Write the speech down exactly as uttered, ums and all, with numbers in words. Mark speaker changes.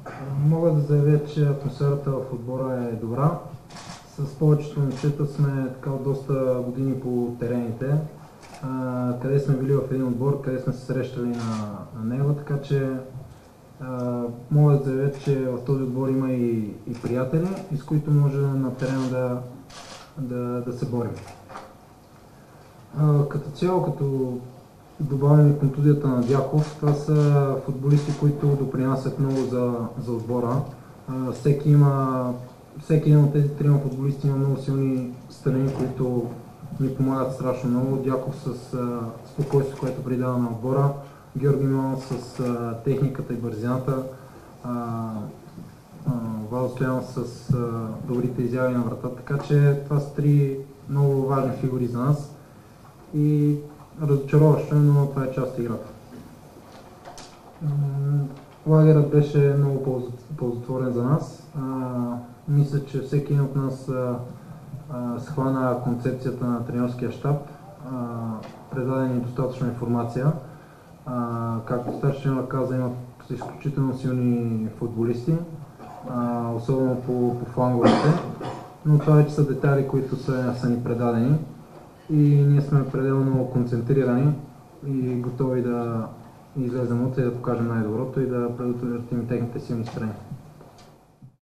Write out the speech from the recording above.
Speaker 1: Мога да заявя, че атмосферата в отбора е добра. С повечето момчета сме така от доста години по терените, а, къде сме били в един отбор, къде сме се срещали на, на него, така че а, мога да заявя, че в този отбор има и, и приятели, и с които може на терена да, да, да се борим. А, като цяло, като добавим и контузията на Дяков, това са футболисти, които допринасят много за, за отбора. А, всеки, има, всеки един от тези трима футболисти има много силни страни, които ни помагат страшно много. Дяков с а, спокойствие, което придава на отбора, Георги Милан с а, техниката и бързината, Владо Стоянов с а, добрите изяви на врата, така че това са три много важни фигури за нас и разочароващо, но това е част от играта. Лагерът беше много ползотворен за нас. А, мисля, че всеки един от нас а, а, схвана концепцията на тренерския щаб, а, предаде ни достатъчно информация. А, както старши тренер каза, имат изключително силни футболисти, а, особено по, по фланговете, но това вече са детайли, които са, са ни предадени и ние сме пределно концентрирани и готови да излезем утре и да покажем най-доброто и да предотвратим техните силни страни.